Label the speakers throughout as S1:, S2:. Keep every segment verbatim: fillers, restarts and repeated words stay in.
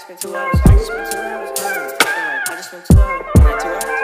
S1: just spent two hours. I just spent two hours. I just spent two hours. Like two hours.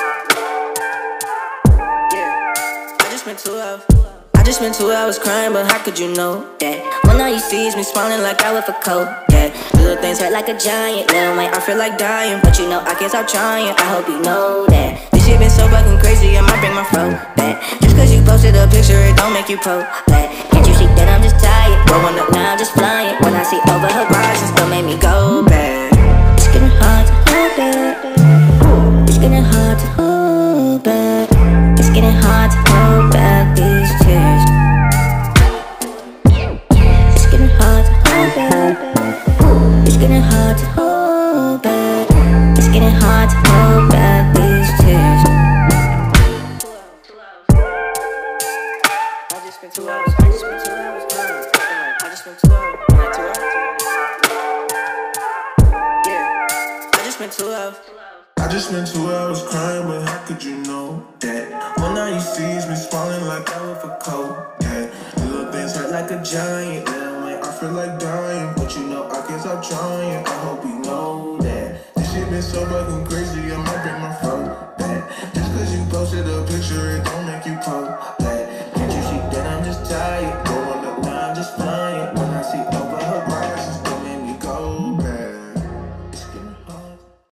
S1: Yeah. I just spent two hours. I just spent two hours crying, but how could you know that? When all you see is me smiling like I with a coat. Yeah. Little things hurt like a giant. Little man, I feel like dying, but you know I can't stop trying. I hope you know that. This shit been so fucking crazy, I might bring my fro back. Just cause you posted a picture, it don't make you pro black. Can't you see that I'm just tired? Growing up now, I'm just flying. When I see over horizons, don't make me go back. It's getting hard to hold back. It's getting hard to hold back. It's getting hard to hold back these tears. It's getting hard to hold back. It's getting hard to hold back. It's getting hard to hold back these tears. I just spent two hours. I just spent two hours. I just spent two hours. Like two hours. Yeah. I just spent two hours.
S2: I just spent two hours crying, but how could you know that? When all you see is me smiling like I with a coat. Yeah. Little things hurt like a giant. Little man, I feel like dying, but you know I can't stop trying. I hope you know that. This shit been so fucking crazy, I might bring my phone